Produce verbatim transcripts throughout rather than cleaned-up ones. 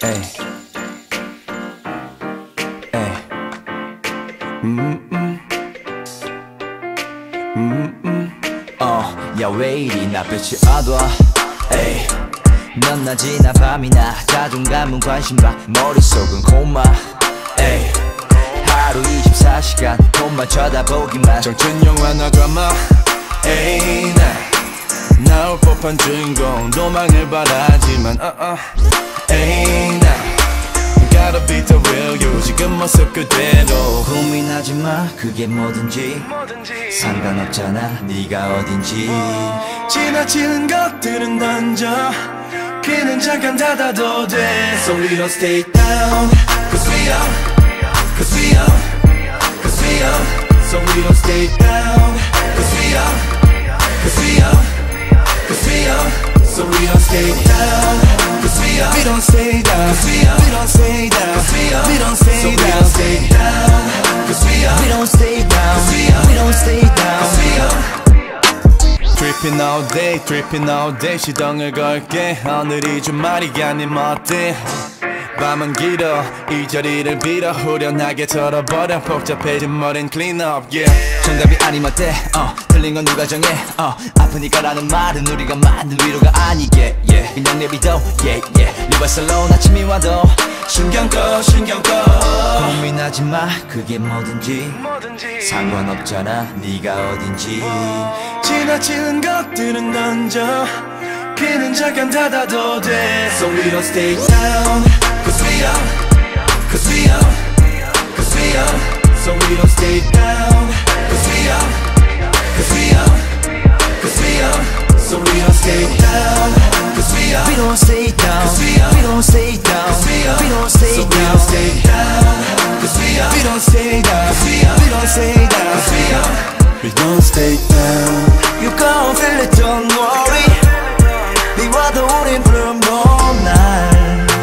Ay. Ay. Mm-mm. Mm-mm. 어, 야 왜 이리 나 빛이 어두워. 에이. 넌 낮이나 밤이나 자존감은 관심바 머릿속은 고마. 에이. 하루 이십사 시간 돈만 쳐다보기만 정ችን 영화나 드라마. 에이. 나 나올 법한 주인공 도망을 바라지만 uh-uh. 에이. 나 Gotta be the real you 지금 모습 그대로 고민하지마 그게 뭐든지 상관없잖아 네가 어딘지. 지나치는 것들은 던져 귀는 잠깐 닫아도 돼. So we don't stay down Cause we up Cause we up Cause we up So we don't stay down Cause we up Cause we up Cause we up So we don't stay down Cause we up We don't stay down Cause we up We don't stay down Cause we up We don't stay down So we don't stay down Cause we up We don't stay down Cause we up We don't stay down Cause we up Tripping all day, tripping all day 시동을 걸게 오늘이 주말이 아님 어때. 밤은 길어 이 자리를 빌어 후련하게 털어버려 복잡해진 머린 clean up yeah. 정답이 아님 어때 어 틀린 건 누가 정해 어 아프니까 라는 말은 우리가 만든 위로가 아니게 yeah. 그냥 내비둬 yeah yeah Leave us alone 아침이 와도 신경 꺼 신경 꺼 고민하지 마 그게 뭐든지 상관없잖아 네가 어딘지. 지나치는 것들은 던져 귀는 잠깐 닫아도 돼. So we don't stay down Cause we up Cause we up Cause we up So we don't stay down Cause we up Cause we up Cause we up So we don't stay down Cause we up We don't stay down Cause we up We don't stay down Cause we up We don't stay down So we don't stay down Cause we up We don't stay down Cause we up We don't stay down Cause we up We don't stay down You gon' feel it don't worry 네 와도 우린 푸른 봄날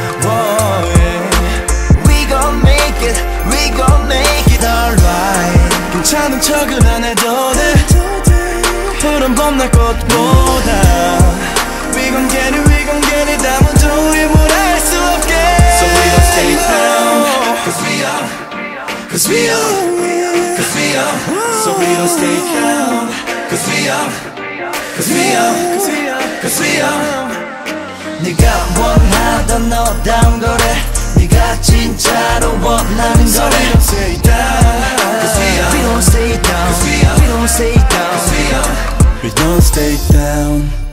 We gon' make it We gon' make it alright 괜찮은 척은 안 해도 돼 푸른 봄날 꽃보다 We gon' get it We gon' get it 아무도 우리 뭘 알 수 없게. So we don't stay down Cause we up Cause we up Cause we up So we don't stay down Cause we up Cause we up Cause we up 네가 원하던 너다운 거래 네가 진짜로 원하는 거래. So we don't stay down Cause we up We don't stay down Cause we up We don't stay down Cause we up We don't stay down